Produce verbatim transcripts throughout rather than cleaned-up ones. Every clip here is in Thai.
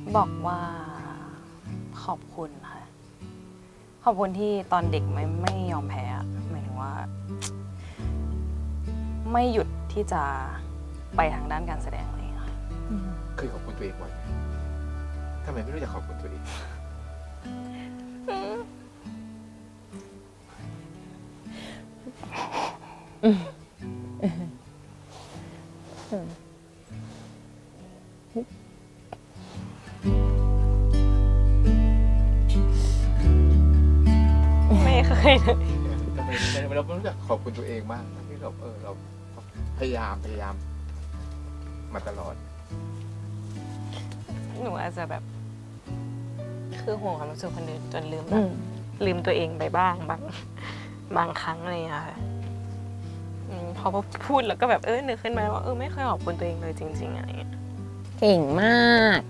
บอกว่าขอบคุณค่ะขอบคุณที่ตอนเด็กไม่ไม่ยอมแพ้หมายถึงว่าไม่หยุดที่จะไปทางด้านการแสดงอะไรอย่างเงี้ยค่ะเคยขอบคุณตัวเองบ่อยไหมทำไมไม่รู้จักขอบคุณตัวเองไม่เคยเลยทำไมเราไม่รู้จักขอบคุณตัวเองบ้างที่เราเออเราพยายามพยายามมาตลอดหนูอาจจะแบบคือห่วงความรู้สึกคนอื่นจนลืมแบบลืมตัวเองไปบ้างบางบางครั้งอะไรอย่างเงี้ยค่ะพอพูดแล้วก็แบบเออนึกขึ้นมาว่าเออไม่เคยขอบคุณตัวเองเลยจริงๆอะไรเงี้ยเก่งมาก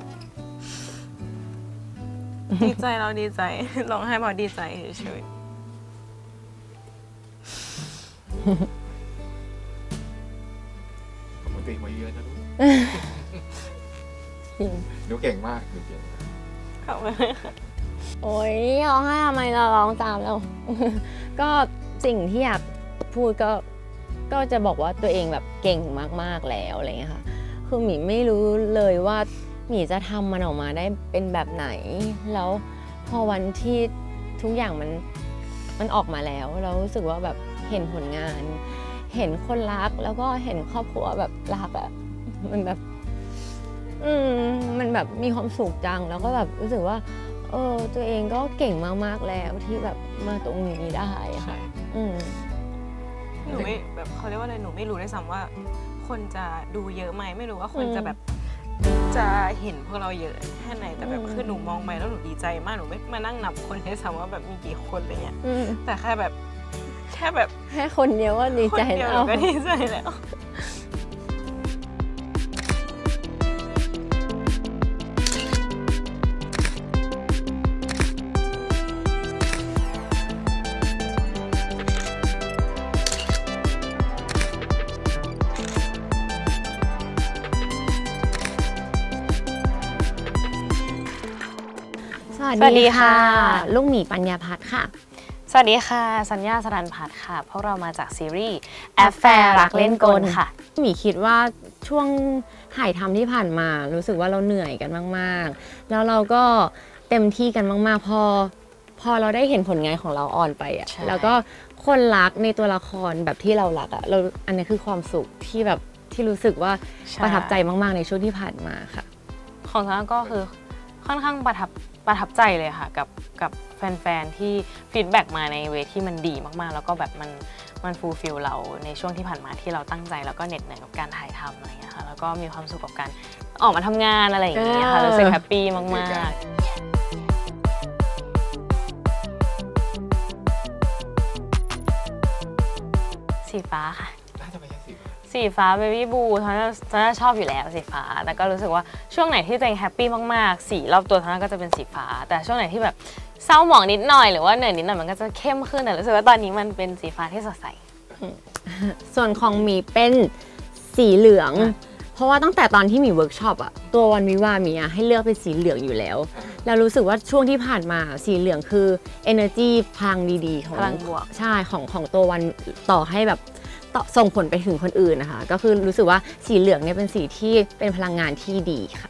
ดีใจเราดีใจร้องไห้พอดีใจเฉยขอบคุณตัวเองมาเยอะนะลูกหนูเก่งมากหนูเก่งมากขอบคุณโอ๊ยร้องไห้ทำไมเราร้องตามแล้วก็สิ่งที่อยากพูดก็ก็จะบอกว่าตัวเองแบบเก่งมากๆแล้วอะไรเงี้ยค่ะคือหมีไม่รู้เลยว่าหมีจะทำมันออกมาได้เป็นแบบไหนแล้วพอวันที่ทุกอย่างมันมันออกมาแล้วเรารู้สึกว่าแบบเห็นผลงานเห็นคนรักแล้วก็เห็นครอบครัวแบบรักอะมันแบบอืมมันแบบมีความสุขจังแล้วก็แบบรู้สึกว่าเออตัวเองก็เก่งมากๆแล้วที่แบบมาตรงนี้ได้ค่ะอืมหนูไม่แบบเขาเรียกว่าอะไรหนูไม่รู้ด้วยซ้ำว่าคนจะดูเยอะไหมไม่รู้ว่าคนจะแบบจะเห็นพวกเราเยอะแค่ไหนแต่แบบคือหนูมองไปแล้วหนูดีใจมากหนูไม่มานั่งนับคนด้วยซ้ำว่าแบบมีกี่คนอะไรเงี้ยแต่แค่แบบแค่แบบแค่คนเดียวก็ดีใจแล้วก็ดีใจแล้วสวัสดีค่ะลูกหมีปัญญาพัฒน์ค่ะสวัสดีค่ะสัญญาสรัญพัฒน์ค่ะพวกเรามาจากซีรีส์แอฟแฟร์รักเล่นกลค่ะหมีคิดว่าช่วงถ่ายทำที่ผ่านมารู้สึกว่าเราเหนื่อยกันมากๆแล้วเราก็เต็มที่กันมากๆพอพอเราได้เห็นผลงานของเราออนไปอ่ะแล้วก็คนรักในตัวละครแบบที่เรารักอ่ะเราอันนี้คือความสุขที่แบบที่รู้สึกว่าประทับใจมากๆในช่วงที่ผ่านมาค่ะของฉันก็คือค่อนข้างประทับประทับใจเลยค่ะกับกับแฟนๆที่ฟีดแบ็กมาในเวที่มันดีมากๆแล้วก็แบบมันมันฟูลฟิลเราในช่วงที่ผ่านมาที่เราตั้งใจแล้วก็เหน็ดเหนื่อยกับการถ่ายทำอะไรอย่างเงี้ยค่ะแล้วก็มีความสุขกับการออกมาทำงานอะไรอย่างเงี้ยค่ะรู้สึกแฮปปี้มากๆสีฟ้าค่ะสีฟ้าเบบี้บูทอนทอนชอบอยู่แล้วสีฟ้าแต่ก็รู้สึกว่าช่วงไหนที่ตัวเองแฮปปี้มากๆสีรอบตัวทอนก็จะเป็นสีฟ้าแต่ช่วงไหนที่แบบเศร้าหมองนิดหน่อยหรือว่าเหนื่อยนิดหน่อยมันก็จะเข้มขึ้นแต่รู้สึกว่าตอนนี้มันเป็นสีฟ้าที่สดใสส่วนของมีเป็นสีเหลืองเพราะว่าตั้งแต่ตอนที่มีเวิร์กช็อปอะตัววันวิวามีให้เลือกเป็นสีเหลืองอยู่แล้วแล้วรู้สึกว่าช่วงที่ผ่านมาสีเหลืองคือ energy พลังดีๆของพลังบวกใช่ของของตัววันต่อให้แบบส่งผลไปถึงคนอื่นนะคะก็คือรู้สึกว่าสีเหลืองเนี่ยเป็นสีที่เป็นพลังงานที่ดีค่ะ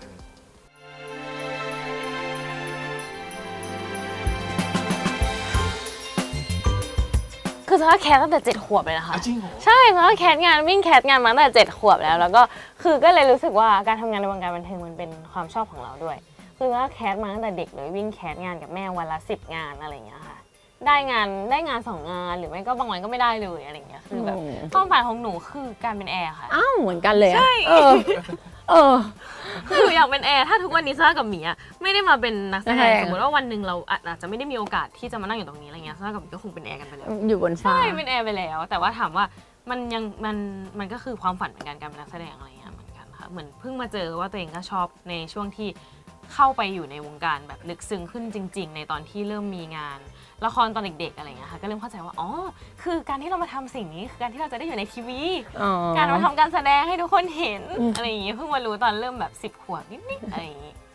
คือฉันก็แคสตั้งแต่เจ็ดขวบเลยนะคะใช่ฉันก็แคสงานวิ่งแคสงานมาตั้งแต่เจ็ดขวบแล้วแล้วก็คือก็เลยรู้สึกว่าการทำงานในวงการบันเทิงมันเป็นความชอบของเราด้วยคือว่าแคสมาตั้งแต่เด็กเลยวิ่งแคสงานกับแม่วันละสิบงานอะไรอย่างเงี้ยค่ะได้งานได้งานสองงานหรือไม่ก็บางวันก็ไม่ได้เลยอะไรอย่างเงี้ยคือแบบความฝันของหนูคือการเป็นแอร์ค่ะอ้าวเหมือนกันเลยใช่เออเออคือหนูอยากเป็นแอร์ถ้าทุกวันนี้ซ่ากับหมีอ่ะไม่ได้มาเป็นนักแสดงสมมติว่าวันหนึ่งเราอาจจะไม่ได้มีโอกาสที่จะมานั่งอยู่ตรงนี้อะไรเงี้ยซ่ากับหมีก็คงเป็นแอร์กันไปแล้วอยู่บนฟ้าใช่เป็นแอร์ไปแล้วแต่ว่าถามว่ามันยังมันมันก็คือความฝันเหมือนกันการเป็นนักแสดงอะไรเงี้ยเหมือนกันค่ะเหมือนเพิ่งมาเจอว่าตัวเองก็ชอบในช่วงที่เข้าไปอยู่ในวงการแบบลึกซึ้งขึ้นจริงๆในตอนที่เริ่มมีงานละครตอนเด็กๆอะไรเงี้ยค่ะก็เริ่มเข้าใจว่าอ๋อคือการที่เรามาทำสิ่งนี้คือการที่เราจะได้อยู่ในทีวีการมาทำการแสดงให้ทุกคนเห็นอะไรอย่างเงี้ยเพิ่งมารู้ตอนเริ่มแบบสิบขวบนิดๆอะไรอย่างงี้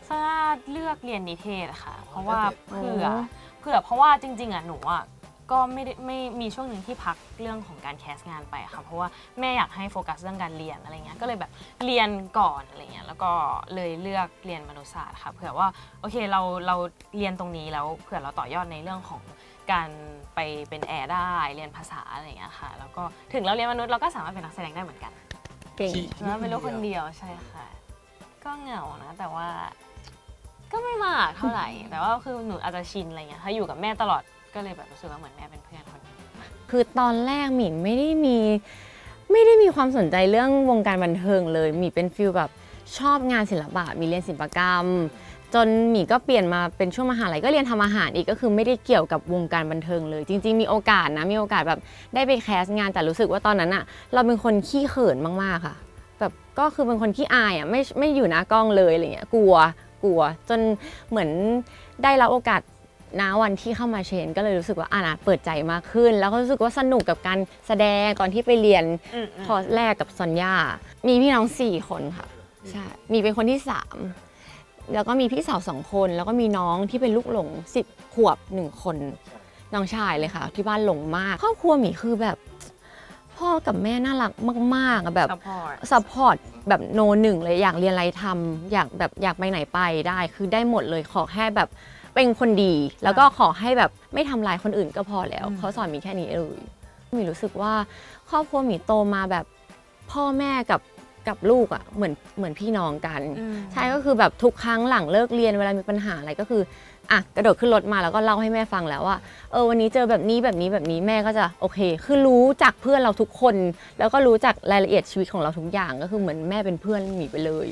ซาเลือกเรียนนิเทศค่ะเพราะว่าเผื่อเผื่อเพราะว่าจริงๆอ่ะหนูอ่ะก็ไม่ได้ไม่มีช่วงหนึ่งที่พักเรื่องของการแคสงานไปค่ะเพราะว่าแม่อยากให้โฟกัสเรื่องการเรียนอะไรเงี้ยก็เลยแบบเรียนก่อนอะไรเงี้ยแล้วก็เลยเลือกเรียนมนุษยศาสตร์ค่ะเผื่อว่าโอเคเราเราเรียนตรงนี้แล้วเผื่อเราต่อยอดในเรื่องของการไปเป็นแอร์ได้เรียนภาษาอะไรเงี้ยค่ะแล้วก็ถึงเราเรียนมนุษย์เราก็สามารถเป็นนักแสดงได้เหมือนกันเก่งแล้วเป็นลูกคนเดียวใช่ค่ะก็เหงานะแต่ว่าก็ไม่มากเท่าไหร่แต่ว่าคือหนูอาจจะชินอะไรเงี้ยถ้าอยู่กับแม่ตลอดก็เลยแบบรู้สึกว่าเหมือนแม่เป็นเพื่อนคนนึงคือตอนแรกหมีไม่ได้มีไม่ได้มีความสนใจเรื่องวงการบันเทิงเลยหมีเป็นฟิลแบบชอบงานศิลปะมีเรียนศิลปกรรมจนหมีก็เปลี่ยนมาเป็นช่วงมหาลัยก็เรียนทำอาหารอีกก็คือไม่ได้เกี่ยวกับวงการบันเทิงเลยจริงๆมีโอกาสนะมีโอกาสแบบได้ไปแคสงานแต่รู้สึกว่าตอนนั้นอะเราเป็นคนขี้เขินมากๆค่ะแบบก็คือเป็นคนขี้อายอะไม่ไม่อยู่หน้ากล้องเลยอะไรเงี้ยกลัวกลัวจนเหมือนได้รับโอกาสณวันที่เข้ามาเชนก็เลยรู้สึกว่าอ่านะเปิดใจมากขึ้นแล้วก็รู้สึกว่าสนุกกับการแสดงตอนที่ไปเรียนคอร์สแรกกับซอนย่ามีพี่น้องสี่คนค่ะใช่มีเป็นคนที่สามแล้วก็มีพี่สาวสองคนแล้วก็มีน้องที่เป็นลูกหลงสิบขวบหนึ่งคนน้องชายเลยค่ะที่บ้านหลงมากครอบครัวหมีคือแบบพ่อกับแม่น่ารักมากๆแบบซัพพอร์ตแบบโนหนึ่งเลยอยากเรียนอะไรทำอยากแบบอยากไปไหนไปได้คือได้หมดเลยขอแค่แบบเป็นคนดีแล้วก็ขอให้แบบไม่ทำลายคนอื่นก็พอแล้วเขาสอนมีแค่นี้เลยมีรู้สึกว่าครอบครัวมีโตมาแบบพ่อแม่กับกับลูกอ่ะเหมือนเหมือนพี่น้องกันใช่ก็คือแบบทุกครั้งหลังเลิกเรียนเวลามีปัญหาอะไรก็คืออ่ะกระโดดขึ้นรถมาแล้วก็เล่าให้แม่ฟังแล้วว่าเออวันนี้เจอแบบนี้แบบนี้แบบนี้แม่ก็จะโอเคคือรู้จักเพื่อนเราทุกคนแล้วก็รู้จักรายละเอียดชีวิตของเราทุกอย่างก็คือเหมือนแม่เป็นเพื่อนหมีไปเลย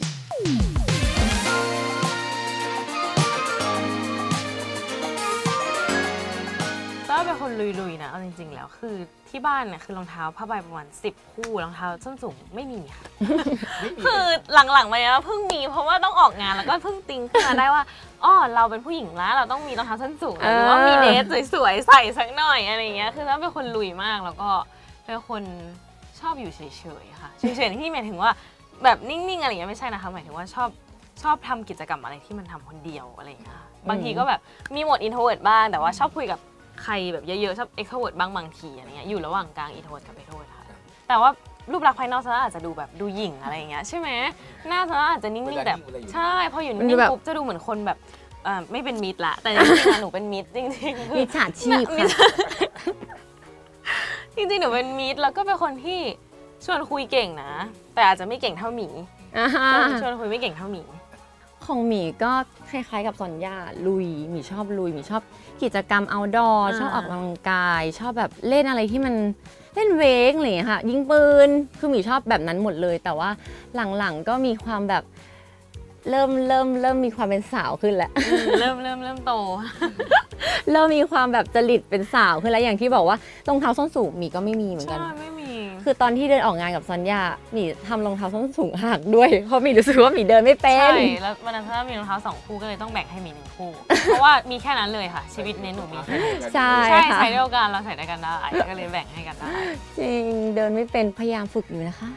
ก็เป็นคนลุยๆนะเอาจริงๆแล้วคือที่บ้านเนี่ยคือรองเท้าผ้าใบประมาณสิบคู่รองเท้าส้นสูงไม่มีค่ะ คือหลังๆมาเนี้ยเพิ่งมีเพราะว่าต้องออกงานแล้วก็เพิ่งติ้งขึ้นมาได้ว่าอ๋อเราเป็นผู้หญิงแล้วเราต้องมีรองเท้าส้นสูงหรือว่ามีเดรสสวยๆใส่สักหน่อยอะไรเงี้ยคือถ้าเป็นคนลุยมากแล้วก็เป็นคนชอบอยู่เฉยๆค่ะเฉยๆที่หมายถึงว่าแบบนิ่งๆอะไรเงี้ยไม่ใช่นะคะหมายถึงว่าชอบชอบทำกิจกรรมอะไรที่มันทำคนเดียวอะไรเงี้ยบางทีก็แบบมีโหมดอินโทรเวิร์ตบ้างแต่ว่าชอบคุยกับใครแบบเยอะๆชอบเอ็กโทรเวิร์ตบ้างบางทีอะไรเงี้ยอยู่ระหว่างกลางอินโทรเวิร์ตกับเอ็กโทรเวิร์ตค่ะแต่ว่ารูปลักษณ์ภายนอกซะอาจจะดูแบบดูหยิ่งอะไรเงี้ยใช่ไหมหน้าซะอาจจะนิ่งๆแบบใช่พออยู่นิ่งๆปุ๊บจะดูเหมือนคนแบบไม่เป็นมิตรละแต่จริงๆหนูเป็นมิตรจริงๆมิจฉาชีพค่ะจริงๆหนูเป็นมิตรแล้วก็เป็นคนที่ชวนคุยเก่งนะแต่อาจจะไม่เก่งเท่าหมีชวนคุยไม่เก่งเท่าหมีของหมีก็คล้ายๆกับซอนย่าลุยหมีชอบลุยหมีชอบกิจกรรมเอาท์ดอร์ชอบออกกำลังกายชอบแบบเล่นอะไรที่มันเล่นเวกอะไรอย่างเงี้ยค่ะยิงปืนคือหมีชอบแบบนั้นหมดเลยแต่ว่าหลังๆก็มีความแบบเริ่มเริ่มเริ่มมีความเป็นสาวขึ้นแล้วเริ่มเริ่มเริ่มโตเริ่มมีความแบบจริตเป็นสาวขึ้นแล้วอย่างที่บอกว่ารองเท้าส้นสูงหมีก็ไม่มีเหมือนกันใช่ไม่มีคือตอนที่เดินออกงานกับซอนย่าหมีทำรองเท้าส้นสูงหักด้วยเพราะหมีรู้สึกว่าหมีเดินไม่เป็นใช่แล้ววันนั้นถ้ามีรองเท้าสองคู่ก็เลยต้องแบ่งให้หมีหนึ่งคู่เพราะว่ามีแค่นั้นเลยค่ะชีวิตในหนูมีแค่นี้ใช่ใช่ใส่เดียวกันเราใส่ด้วยกันได้ก็เลยแบ่งให้กันได้จริงเดินไม่เป็นพยายามฝึกอยู่นะคะ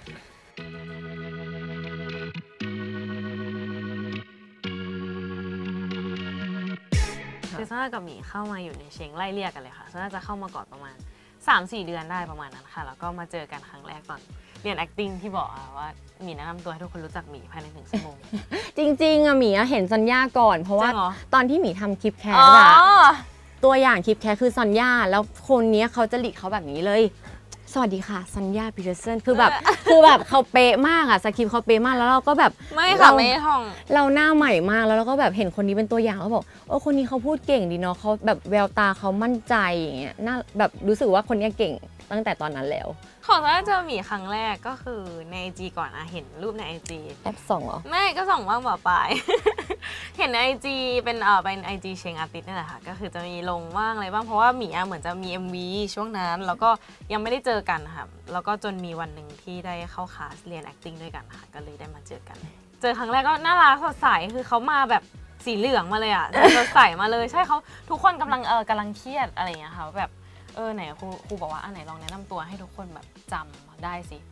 คือซาร่ากับหมีเข้ามาอยู่ในเชงไล่เรียกกันเลยค่ะซาร่าจะเข้ามาก่อนประมาณ สามสี่ เดือนได้ประมาณนั้นค่ะแล้วก็มาเจอกันครั้งแรกตอนเรียน acting ที่บอกว่าหมีแนะนำตัวให้ทุกคนรู้จักหมีภายในหนึ่งชั่วโมงจริงๆอะหมีเห็นซอนย่าก่อนเพราะว่าตอนที่หมีทำคลิปแคสอะตัวอย่างคลิปแคสคือซอนย่าแล้วคนนี้เขาจะหลีกเขาแบบนี้เลยสวัสดีค่ะซอนย่าปีเตอร์สันคือแบบคือแบบเขาเป๊ะมากอะสคริปต์เขาเป๊ะมากแล้วเราก็แบบไม่ค่ะไม่ท่องเราหน้าใหม่มากแล้วเราก็แบบเห็นคนนี้เป็นตัวอย่างแล้วบอกโอ้คนนี้เขาพูดเก่งดีเนาะเขาแบบแววตาเขามั่นใจอย่างเงี้ยน่าแบบรู้สึกว่าคนนี้เก่งตั้งแต่ตอนนั้นแล้วของถ้าเจอหมีครั้งแรกก็คือใน ไอ จี ก่อนอะเห็นรูปใน ไอ จีแอปส่องเหรอไม่ก็ส่องว่างบ่ปลายเห็นใน ไอ จี เป็นเอ่อเป็น ไอ จี เชงอาร์ติสต์นี่แหละค่ะก็คือจะมีลงว่างอะไรบ้างเพราะว่าหมีอะเหมือนจะมี เอ็ม วี ช่วงนั้นแล้วก็ยังไม่ได้เจอกันค่ะแล้วก็จนมีวันหนึ่งที่ได้เข้าคลาสเรียน acting ด้วยกันค่ะก็เลยได้มาเจอกันเจอครั้งแรกก็น่ารักสดใสคือเขามาแบบสีเหลืองมาเลยอะสดใสมาเลยใช่เขาทุกคนกำลังเออกำลังเครียดอะไรอย่างเงี้ยค่ะแบบเออไหนครูครูบอกว่าอันไหนลองแนะนำตัวให้ทุกคนแบบจำได้สิคื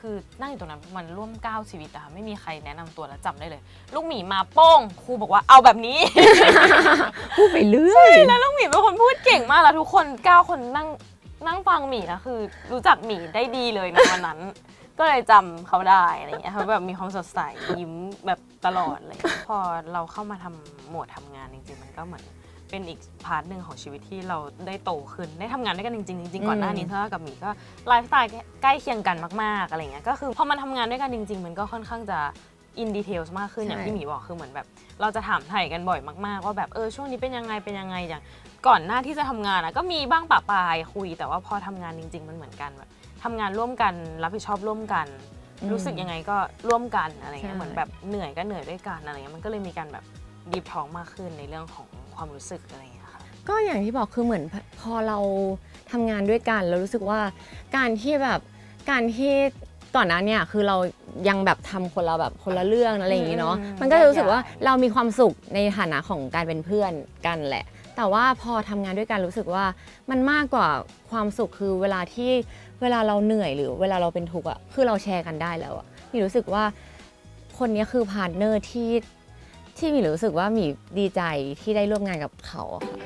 คือนั่งอยู่ตรงนั้นมันร่วมเก้าชีวิตอะค่ะไม่มีใครแนะนำตัวแล้วจำได้เลยลูกหมีมาโป้งครูบอกว่าเอาแบบนี้พูดไปเรื่อยแล้วลูกหมีเป็นคนพูดเก่งมากแล้วทุกคนเก้าคนนั่งนั่งฟังหมีนะคือรู้จักหมีได้ดีเลยในวันนั้นก็เลยจำเขาได้อะไรเงี้ยเขาแบบมีความสดใสยิ้มแบบตลอดเลยพอเราเข้ามาทำโหมดทำงานจริงๆมันก็เหมือนเป็นอีกพาร์ทหนึ่งของชีวิตที่เราได้โตขึ้นได้ทำงานด้วยกันจริงๆจริงๆก่อนหน้านี้เธอกับหมีก็ไลฟ์สไตล์ใกล้เคียงกันมากๆอะไรเงี้ยก็คือพอมันทำงานด้วยกันจริงๆมันก็ค่อนข้างจะอินดีเทลมากขึ้นอย่างที่หมีบอกคือเหมือนแบบเราจะถามไถ่กันบ่อยมากๆว่าแบบเออช่วงนี้เป็นยังไงเป็นยังไงอย่างก่อนหน้าที่จะทำงานอะก็มีบ้างปะปายคุยแต่ว่าพอทำงานจริงๆมันเหมือนกันแบบทำงานร่วมกันรับผิดชอบร่วมกันรู้สึกยังไงก็ร่วมกันอะไรเงี้ยเหมือนแบบเหนื่อยก็เหนื่อยด้วยกันอะไรเงี้ยมันก็เลยมีการแบบดีฟท้องมากขึ้นในเรื่องของความรู้สึกอะไรเงี้ยค่ะก็อย่างที่บอกคือเหมือนพอเราทำงานด้วยกันเรารู้สึกว่าการที่แบบการที่ก่อนหน้าเนี่ยคือเรายังแบบทำคนเราแบบคนละเรื่องอะไรอย่างงี้เนาะมันก็รู้สึกว่าเรามีความสุขในฐานะของการเป็นเพื่อนกันแหละแต่ว่าพอทำงานด้วยกันรู้สึกว่ามันมากกว่าความสุขคือเวลาที่เวลาเราเหนื่อยหรือเวลาเราเป็นทุกข์อ่ะคือเราแชร์กันได้แล้วอ่ะมีรู้สึกว่าคนนี้คือพาร์ทเนอร์ที่ที่มีรู้สึกว่ามีดีใจที่ได้ร่วมงานกับเขาค่ะ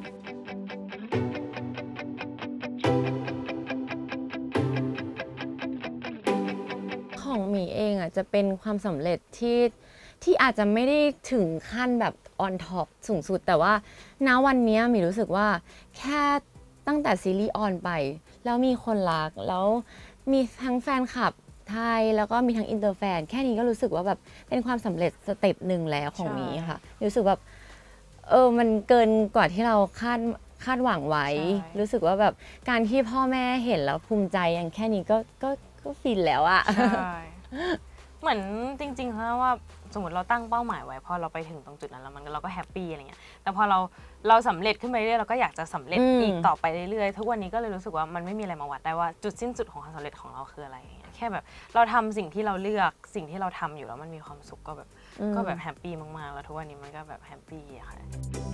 ของหมีเองอ่ะจะเป็นความสำเร็จที่ที่อาจจะไม่ได้ถึงขั้นแบบออนท็อปสูงสุดแต่ว่าณวันนี้หมีรู้สึกว่าแค่ตั้งแต่ซีรีส์ออนไปแล้วมีคนรักแล้วมีทั้งแฟนคลับไทยแล้วก็มีทั้งอินเตอร์แฟนแค่นี้ก็รู้สึกว่าแบบเป็นความสำเร็จสเต็ปหนึ่งแล้วของหมีค่ะรู้สึกแบบเออมันเกินกว่าที่เราคาดคาดหวังไว้รู้สึกว่าแบบการที่พ่อแม่เห็นแล้วภูมิใจอย่างแค่นี้ก็ก็ก็ฟินแล้วอะเหมือนจริงๆเพราะว่าสมมติเราตั้งเป้าหมายไว้พอเราไปถึงตรงจุดนั้นแล้วมันเราก็แฮปปี้อะไรเงี้ยแต่พอเราเราสำเร็จขึ้นไปเรื่อยเราก็อยากจะสำเร็จอีกต่อไปเรื่อยๆทุกวันนี้ก็เลยรู้สึกว่ามันไม่มีอะไรมาวัดได้ว่าจุดสิ้นสุดของความสำเร็จของเราคืออะไรอย่างเงี้ยแค่แบบเราทำสิ่งที่เราเลือกสิ่งที่เราทำอยู่แล้วมันมีความสุขก็แบบก็แบบแฮปปี้มากๆแล้วทุกวันนี้มันก็แบบแฮปปี้อะค่ะ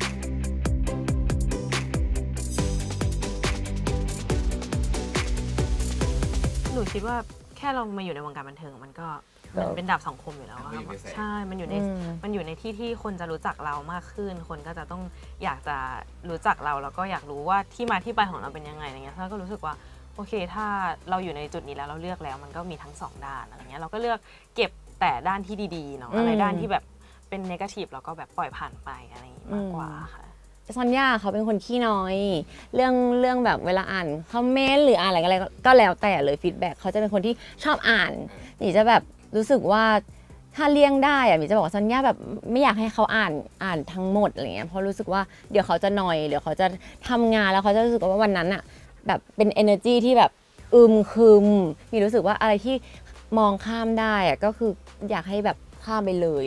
หนูคิดว่าแค่เรามาอยู่ในวงการบันเทิงมันก็มันเป็นดาบสองคมอยู่แล้วใช่มันอยู่ในมันอยู่ในที่ที่คนจะรู้จักเรามากขึ้นคนก็จะต้องอยากจะรู้จักเราแล้วก็อยากรู้ว่าที่มาที่ไปของเราเป็นยังไงอะไรเงี้ยถ้าก็รู้สึกว่าโอเคถ้าเราอยู่ในจุดนี้แล้วเราเลือกแล้วมันก็มีทั้งสองด้านอะไรเงี้ยเราก็เลือกเก็บแต่ด้านที่ดีๆเนาะอะไรด้านที่แบบเป็นเนกาทีฟเราก็แบบปล่อยผ่านไปอะไรอย่างงี้มากกว่าค่ะซอนย่าเขาเป็นคนขี้น้อยเรื่องเรื่องแบบเวลาอ่านคอมเมนต์หรืออ่านอะไรก็แล้วแต่เลยฟีดแบ็กเขาจะเป็นคนที่ชอบอ่านนี่จะแบบรู้สึกว่าถ้าเลี่ยงได้อะมิจะบอกว่าซอนย่าแบบไม่อยากให้เขาอ่านอ่านทั้งหมดอะไรเงี้ยเพราะรู้สึกว่าเดี๋ยวเขาจะนอยเดี๋ยวเขาจะทำงานแล้วเขาจะรู้สึกว่าวันนั้นอะแบบเป็น energy ที่แบบอึมครึมมีรู้สึกว่าอะไรที่มองข้ามได้อะก็คืออยากให้แบบข้ามไปเลย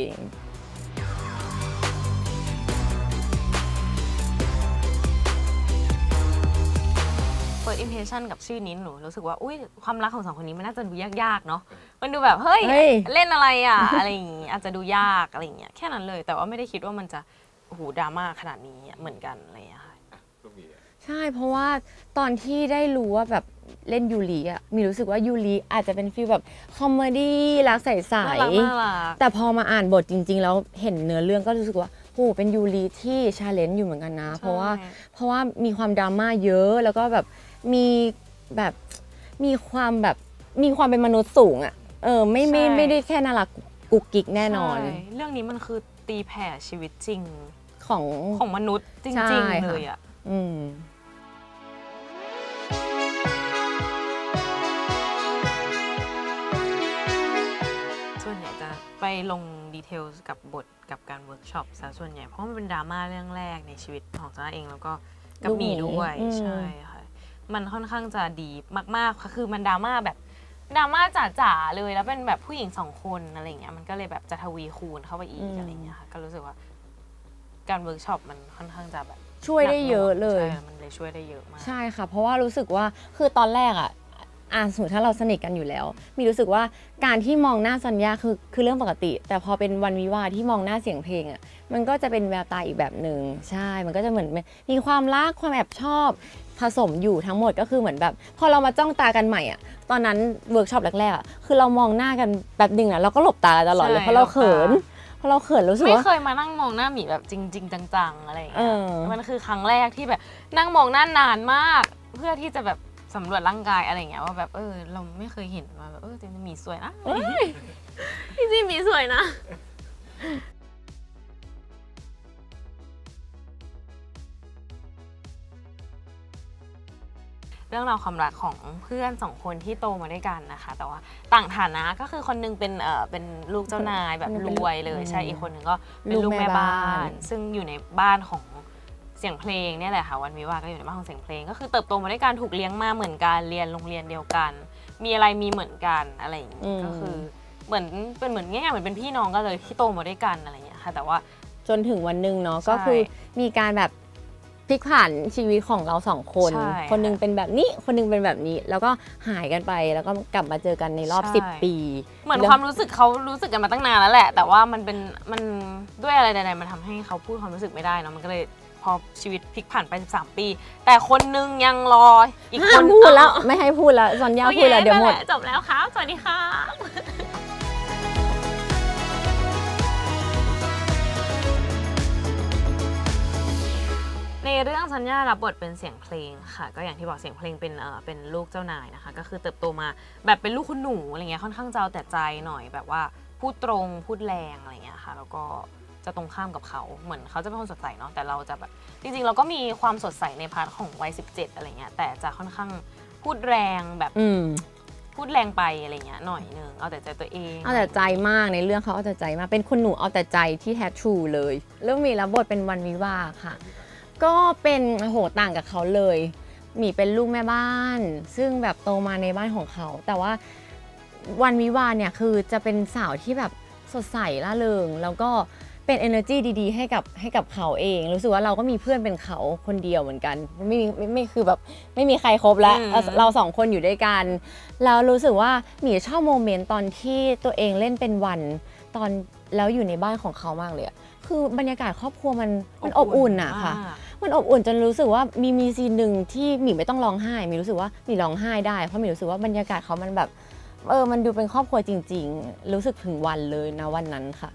First impression กับชื่อนี้หนูรู้สึกว่าอุ้ยความรักของสองคนนี้มันน่าจะดูยากๆเนาะมันดูแบบเฮ้ยเล่นอะไรอ่ะอะไรอย่างงี้อาจจะดูยากอะไรอย่างเงี้ยแค่นั้นเลยแต่ว่าไม่ได้คิดว่ามันจะโอ้โหดราม่าขนาดนี้เหมือนกันอะไรอย่างเงี้ยค่ะใช่เพราะว่าตอนที่ได้รู้ว่าแบบเล่นยูริอ่ะมีรู้สึกว่ายูริอาจจะเป็นฟีลแบบคอมเมดี้รักใสๆแต่พอมาอ่านบทจริงๆแล้วเห็นเนื้อเรื่องก็รู้สึกว่าโอ้เป็นยูริที่ชาเลนจ์อยู่เหมือนกันนะเพราะว่าเพราะว่ามีความดราม่าเยอะแล้วก็แบบมีแบบมีความแบบมีความเป็นมนุษย์สูงอ่ะเออไม่ไม่ไม่ได้แค่น่ารักกุกกิกแน่นอนเรื่องนี้มันคือตีแผ่ชีวิตจริงของของมนุษย์จริงๆเลยอ่ะอืมส่วนใหญ่จะไปลงดีเทลกับบทกับการเวิร์กช็อปซะส่วนใหญ่เพราะมันเป็นดราม่าเรื่องแรกในชีวิตของจ้าเองแล้วก็กับหมีด้วยใช่ค่ะมันค่อนข้างจะดีมากๆค่ะคือมันดราม่าแบบดราม่าจ๋าๆเลยแล้วเป็นแบบผู้หญิงสองคนอะไรเงี้ยมันก็เลยแบบจะทวีคูณเข้าไปอีกอะไรเงี้ยค่ะก็รู้สึกว่าการเวิร์กช็อปมันค่อนข้างจะแบบช่วยได้เยอะเลยมันเลยช่วยได้เยอะมากใช่ค่ะเพราะว่ารู้สึกว่าคือตอนแรกอ่ะอ่าสมมติถ้าเราสนิทกันอยู่แล้วมีรู้สึกว่าการที่มองหน้าซอนย่าคือคือเรื่องปกติแต่พอเป็นวันวิวาห์ที่มองหน้าเสียงเพลงอ่ะมันก็จะเป็นแววตาอีกแบบหนึ่งใช่มันก็จะเหมือนมีความรักความแอบชอบผสมอยู่ทั้งหมดก็คือเหมือนแบบพอเรามาจ้องตากันใหม่อ่ะตอนนั้นเวิร์กช็อปแรกๆอ่ะคือเรามองหน้ากันแป๊บนึงนะเราก็หลบตาตลอดเลยเพราะเราเขินเพราะเราเขินรู้สึกว่าไม่เคยมานั่งมองหน้าหมีแบบจริงๆจังๆอะไรอย่างเงี้ยมันคือครั้งแรกที่แบบนั่งมองหน้านานมากเพื่อที่จะแบบสำรวจร่างกายอะไรอย่างเงี้ยว่าแบบเออเราไม่เคยเห็นมาแบบเออจริงๆหมีสวยนะจริงๆหมีสวยนะเรื่องราวความรักของเพื่อนสองคนที่โตมาด้วยกันนะคะแต่ว่าต่างฐานะก็คือคนนึงเป็นเอ่อเป็นลูกเจ้านายแบบรวยเลยใช่อีกคนนึงก็เป็นลูกแม่บ้านซึ่งอยู่ในบ้านของเสียงเพลงเนี่ยแหละค่ะวันวิวาก็อยู่ในบ้านของเสียงเพลงก็คือเติบโตมาด้วยกันถูกเลี้ยงมาเหมือนกันเรียนโรงเรียนเดียวกันมีอะไรมีเหมือนกันอะไรอย่างนี้ก็คือเหมือนเป็นเหมือนง่ายๆเหมือนเป็นพี่น้องกันเลยที่โตมาด้วยกันอะไรอย่างเงี้ยค่ะแต่ว่าจนถึงวันหนึ่งเนาะก็คือมีการแบบพลิกผันชีวิตของเราสองคนคนนึงเป็นแบบนี้คนนึงเป็นแบบนี้แล้วก็หายกันไปแล้วก็กลับมาเจอกันในรอบสิบปีเหมือนความรู้สึกเขารู้สึกกันมาตั้งนานแล้วแหละแต่ว่ามันเป็นมันด้วยอะไรใดๆมันทำให้เขาพูดความรู้สึกไม่ได้เนาะมันก็เลยพอชีวิตพลิกผันไปสิบสามปีแต่คนนึงยังรออีกคนพูดแล้วไม่ให้พูดแล้วซอนย่าพูดแล้วเดี๋ยวหมดจบแล้วครับสวัสดีค่ะในเรื่องสัญญารับบทเป็นเสียงเพลงค่ะก็อย่างที่บอกเสียงเพลงเป็นเอ่อเป็นลูกเจ้านายนะคะก็คือเติบโตมาแบบเป็นลูกคุณหนูอะไรเงี้ยค่อนข้างจะเอาแต่ใจหน่อยแบบว่าพูดตรงพูดแรงอะไรเงี้ยค่ะแล้วก็จะตรงข้ามกับเขาเหมือนเขาจะเป็นคนสดใสเนาะแต่เราจะแบบจริงๆเราก็มีความสดใสในพาร์ทของวัยสิบเจ็ดอะไรเงี้ยแต่จะค่อนข้างพูดแรงแบบพูดแรงไปอะไรเงี้ยหน่อยนึงเอาแต่ใจตัวเองเอาแต่ใจมากในเรื่องเขาเอาแต่ใจมากเป็นคุณหนูเอาแต่ใจที่แท้ทรูเลยเรื่องมีรับบทเป็นวันวิวาค่ะก็เป็นโหต่างกับเขาเลยหมีเป็นลูกแม่บ้านซึ่งแบบโตมาในบ้านของเขาแต่ว่าวันวิวาเนี่ยคือจะเป็นสาวที่แบบสดใสร่าเริงแล้วก็เป็น energy ดีๆให้กับให้กับเขาเองรู้สึกว่าเราก็มีเพื่อนเป็นเขาคนเดียวเหมือนกันไม่มีไม่ไม่คือแบบไม่มีใครครบแล้วเราสองคนอยู่ด้วยกันแล้วรู้สึกว่าหมีชอบโมเมนต์ตอนที่ตัวเองเล่นเป็นวันตอนแล้วอยู่ในบ้านของเขามากเลยคือบรรยากาศครอบครัวมันมันอบอุ่นอะค่ะมันอบอุ่นจนรู้สึกว่ามีมีซีนหนึ่งที่หมีไม่ต้องร้องไห้หมีรู้สึกว่าหมีร้องไห้ได้เพราะหมีรู้สึกว่าบรรยากาศเขามันแบบเออมันดูเป็นครอบครัวจริงๆรู้สึกถึงวันเลยนะวันนั้นค่ะ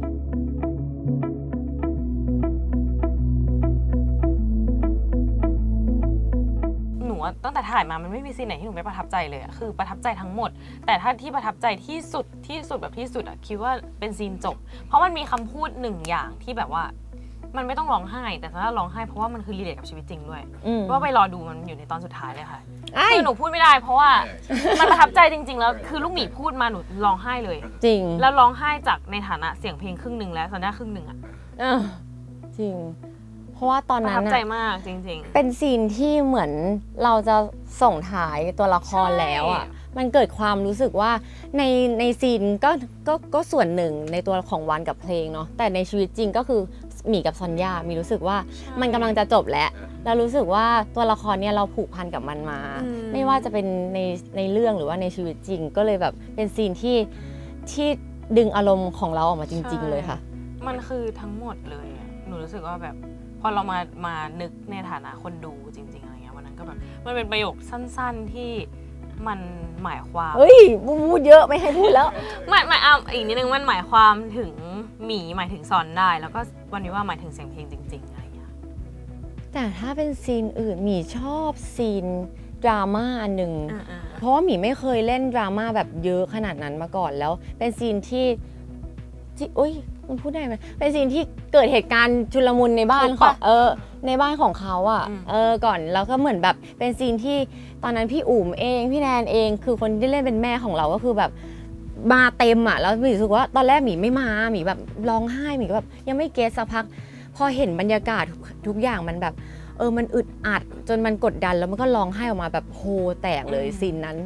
หนูตั้งแต่ถ่ายมามันไม่มีซีนไหนที่หนูไม่ประทับใจเลยอะคือประทับใจทั้งหมดแต่ถ้าที่ประทับใจที่สุดที่สุดแบบที่สุดอะคิดว่าเป็นซีนจบเพราะมันมีคำพูดหนึ่งอย่างที่แบบว่ามันไม่ต้องร้องไห้แต่ถ้าร้องไห้เพราะว่ามันคือรีเลทกับชีวิตจริงด้วยว่าไปรอดูมันอยู่ในตอนสุดท้ายเลยค่ะคือหนูพูดไม่ได้เพราะว่ามันประทับใจจริงๆแล้วคือลูกหมีพูดมาหนูร้องไห้เลยจริงแล้วร้องไห้จากในฐานะเสียงเพลงครึ่งหนึ่งแล้วสัญญาครึ่งหนึ่งอะจริงเพราะว่าตอนนั้นประทับใจมากจริงๆเป็นซีนที่เหมือนเราจะส่งท้ายตัวละครแล้วอ่ะมันเกิดความรู้สึกว่าในในซีนก็ก็ก็ส่วนหนึ่งในตัวของวันกับเพลงเนาะแต่ในชีวิตจริงก็คือหมีกับซอนย่ามีรู้สึกว่ามันกำลังจะจบแล้วแล้วรู้สึกว่าตัวละครเนี่ยเราผูกพันกับมันมาไม่ว่าจะเป็นในในเรื่องหรือว่าในชีวิตจริงก็เลยแบบเป็นซีนที่ที่ดึงอารมณ์ของเราออกมาจริงๆเลยค่ะมันคือทั้งหมดเลยหนูรู้สึกว่าแบบพอเรามามานึกในฐานะคนดูจริงๆอะไรเงี้ยวันนั้นก็แบบมันเป็นประโยคสั้นๆที่มันหมายความเฮ้ยพูดเยอะไม่ให้พูดแล้วหมายหมายอ่ะอีกนิดนึงมันหมายความถึงหมีหมายถึงซอนได้แล้วก็วันนี้ว่าหมายถึงเสียงเพลงจริงๆอะไรเงี้ยแต่ถ้าเป็นซีนอื่นหมีชอบซีนดราม่าอันหนึ่งเพราะว่าหมีไม่เคยเล่นดราม่าแบบเยอะขนาดนั้นมาก่อนแล้วเป็นซีนที่ที่อุ้ยมันพูดได้ไหมเป็นซีนที่เกิดเหตุการณ์ชุลมุนในบ้านของเออในบ้านของเขาอ่ะเออก่อนแล้วก็เหมือนแบบเป็นซีนที่ตอนนั้นพี่อุ๋มเองพี่แนนเองคือคนที่เล่นเป็นแม่ของเราก็คือแบบมาเต็มอ่ะแล้วหมีรู้สึกว่าตอนแรกหมีไม่มาหมีแบบร้องไห้หมีก็แบบยังไม่เก็ตสักพักพอเห็นบรรยากาศทุกอย่างมันแบบเออมันอึดอัดจนมันกดดันแล้วมันก็ร้องไห้ออกมาแบบโฮแตกเลยซีนนั้น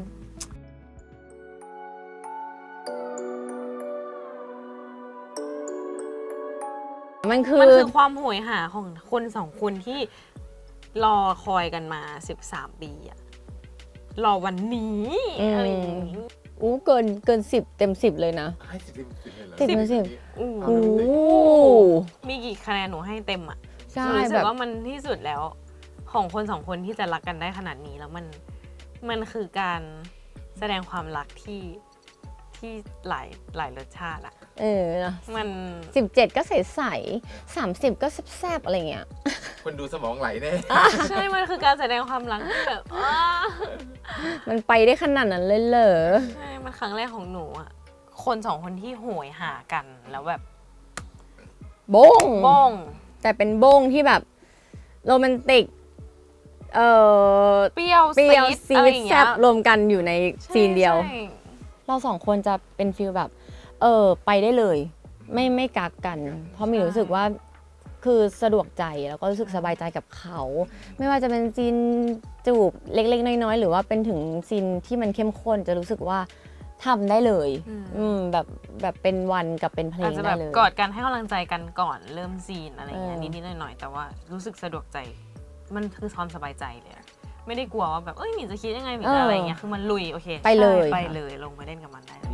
มันคือมันคือความโหยหาของคนสองคนที่รอคอยกันมาสิบสามปีอะรอวันนี้อะไรอย่างงี้อู้เกินเกินสิบเต็มสิบเลยนะให้สิบเต็มสิบเลยเหรอสิบเต็มสิบโอ้มีกี่คะแนนหนูให้เต็มอะใช่รู้สึกว่ามันที่สุดแล้ว พของคนสองคนที่จะรักกันได้ขนาดนี้แล้วมันมันคือการแสดงความรักที่ที่หลายหลายรสชาติอะเออมันสิบเจ็ดก็ใสใสสามสิบก็แซ่บๆอะไรเงี้ยคนดูสมองไหลแน่ใช่มันคือการแสดงความรักที่แบบมันไปได้ขนาดนั้นเลยเหรอใช่มันครั้งแรกของหนูอะคนสองคนที่โหยหากันแล้วแบบโบ้งโบ้งแต่เป็นโบ้งที่แบบโรแมนติกเอ่อเปรี้ยวเปรี้ยวซีดแซ่บรวมกันอยู่ในซีนเดียวเราสองคนจะเป็นฟีลแบบเออไปได้เลยไม่ไม่กักกันเพราะมีรู้สึกว่าคือสะดวกใจแล้วก็รู้สึกสบายใจกับเขาไม่ว่าจะเป็นซีนจูบเล็กๆน้อยๆหรือว่าเป็นถึงซีนที่มันเข้มข้นจะรู้สึกว่าทำได้เลยอืมแบบแบบเป็นวันกับเป็นเพลงได้เลยกอดกันให้กำลังใจกันก่อนเริ่มซีนอะไรอย่างเงี้ยนิดๆหน่อยๆแต่ว่ารู้สึกสะดวกใจมันคือความสบายใจเลยไม่ได้กลัวว่าแบบเอ้ยหมีจะคิดยังไงหมีอะไรอย่างเงี้ยคือมันลุยโอเคไปเลยไปเลยลงไปเล่นกับมันได้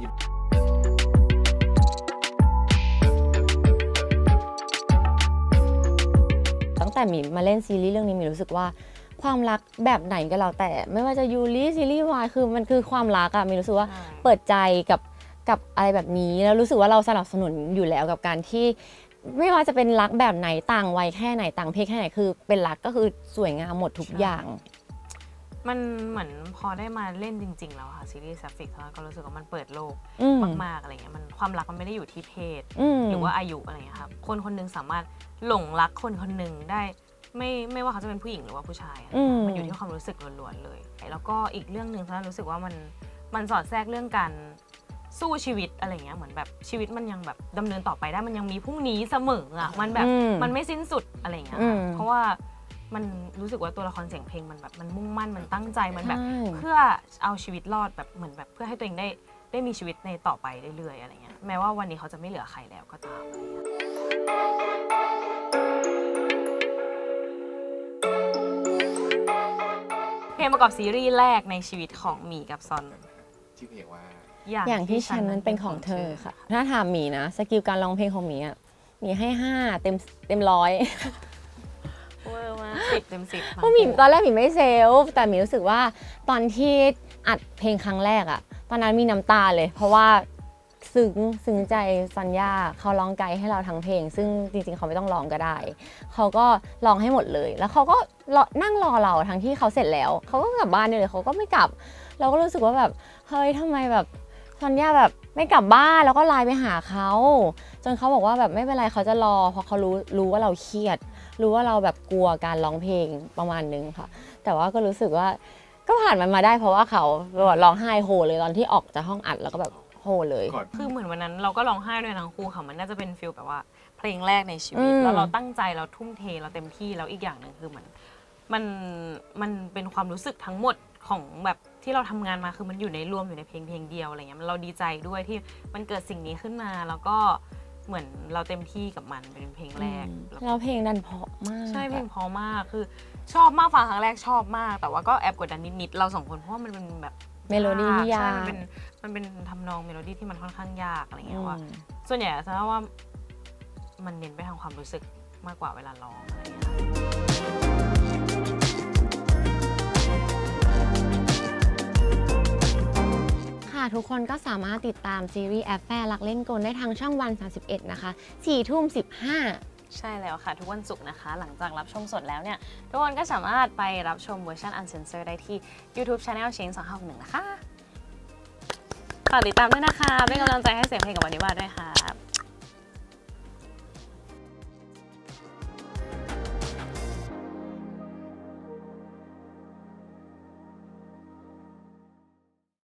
ตั้งแต่หมีมาเล่นซีรีส์เรื่องนี้หมีรู้สึกว่าความรักแบบไหนก็แล้วแต่ไม่ว่าจะยูริซีรีส์วายคือมันคือความรักอะมีรู้สึกว่าเปิดใจกับกับอะไรแบบนี้แล้วรู้สึกว่าเราสนับสนุนอยู่แล้วกับการที่ไม่ว่าจะเป็นรักแบบไหนต่างวัยแค่ไหนต่างเพศแค่ไหนคือเป็นรักก็คือสวยงามหมดทุกอย่างมันเหมือนพอได้มาเล่นจริงๆแล้วค่ะซีรีส์แซฟฟิกก็รู้สึกว่ามันเปิดโลกมากๆอะไรเงี้ยมันความรักมันไม่ได้อยู่ที่เพศหรือว่าอายุอะไรเงี้ยครับคนคนนึงสามารถหลงรักคนคนนึงได้ไม่ไม่ว่าเขาจะเป็นผู้หญิงหรือว่าผู้ชายมันอยู่ที่ความรู้สึกล้วนๆเลยแล้วก็อีกเรื่องหนึ่งฉันรู้สึกว่ามันมันสอดแทรกเรื่องการสู้ชีวิตอะไรเงี้ยเหมือนแบบชีวิตมันยังแบบดำเนินต่อไปได้มันยังมีพรุ่งนี้เสมออ่ะมันแบบมันไม่สิ้นสุดอะไรเงี้ยเพราะว่ามันรู้สึกว่าตัวละครเสียงเพลงมันแบบมันมุ่งมั่นมันตั้งใจมันแบบเพื่อเอาชีวิตรอดแบบเหมือนแบบเพื่อให้ตัวเองได้ได้มีชีวิตในต่อไปเรื่อยๆอะไรเงี้ยแม้ว่าวันนี้เขาจะไม่เหลือใครแล้วก็ตามอะไรเงี้ยเพลงประกอบซีรีส์แรกในชีวิตของหมีกับซอนชื่อเพลงว่าอย่างที่ฉันนั้นเป็นของเธอค่ะถ้าถามหมีนะสกิลการร้องเพลงของหมีอ่ะหมีให้ห้าเต็มเต็มร้อยเวอร์มากสิบเต็มสิบเพราะหมีตอนแรกหมีไม่เซลฟ์แต่หมีรู้สึกว่าตอนที่อัดเพลงครั้งแรกอ่ะตอนนั้นมีน้ำตาเลยเพราะว่าซึ้งซึ้งใจซันย่าเขาร้องไกด์ให้เราทั้งเพลงซึ่งจริงๆเขาไม่ต้องร้องก็ได้เขาก็ร้องให้หมดเลยแล้วเขาก็นั่งรอเราทั้งที่เขาเสร็จแล้วเขาก็กลับบ้านเลยเขาก็ไม่กลับเราก็รู้สึกว่าแบบเฮ้ยทำไมแบบซันย่าแบบไม่กลับบ้านแล้วก็ไลน์ไปหาเขาจนเขาบอกว่าแบบไม่เป็นไรเขาจะรอเพราะเขารู้รู้ว่าเราเครียดรู้ว่าเราแบบกลัวการร้องเพลงประมาณนึงค่ะแต่ว่าก็รู้สึกว่าก็ผ่านมันมาได้เพราะว่าเขาร้องไห้โฮเลยตอนที่ออกจากห้องอัดแล้วก็แบบโฮเลยคือเหมือนวันนั้นเราก็ร้องไห้ด้วยทั้งคู่ค่ะมันน่าจะเป็นฟีลแบบว่าเพลงแรกในชีวิตแล้วเราตั้งใจเราทุ่มเทเราเต็มที่แล้วอีกอย่างหนึ่งคือเหมือนมันมันเป็นความรู้สึกทั้งหมดของแบบที่เราทำงานมาคือมันอยู่ในรวมอยู่ในเพลงเพลงเดียวอะไรเงี้ยเราดีใจด้วยที่มันเกิดสิ่งนี้ขึ้นมาแล้วก็เหมือนเราเต็มที่กับมันเป็นเพลงแรกแล้วเพลงดันเพราะมากใช่เพลงเพราะมากคือชอบมากฟังครั้งแรกชอบมากแต่ว่าก็แอบกดดันนิดๆเราสองคนเพราะว่ามันเป็นแบบเมโลดี้ที่ยากมันเป็นมันเป็นทำนองเมโลดี้ที่มันค่อนข้างยากอะไรเงี้ยว่าส่วนใหญ่ฉันว่ามันเน้นไปทางความรู้สึกมากกว่าเวลาร้องอะไรเงี้ยค่ะทุกคนก็สามารถติดตามซีรีส์แอฟแฟร์รักเล่นกลได้ทางช่องวันสามสิบเอ็ดนะคะสี่ทุ่มสิบห้าใช่แล้วค่ะทุกวันศุกร์นะคะหลังจากรับชมสดแล้วเนี่ยทุกคนก็สามารถไปรับชมเวอร์ชันอันเซนเซอร์ได้ที่ YouTube Channel Change สองห้าหกหนึ่งนะคะฝากติดตามด้วยนะคะเป็นกำลังใจให้เสียงเพลงกับวันนี้ว่าด้วยค่ะ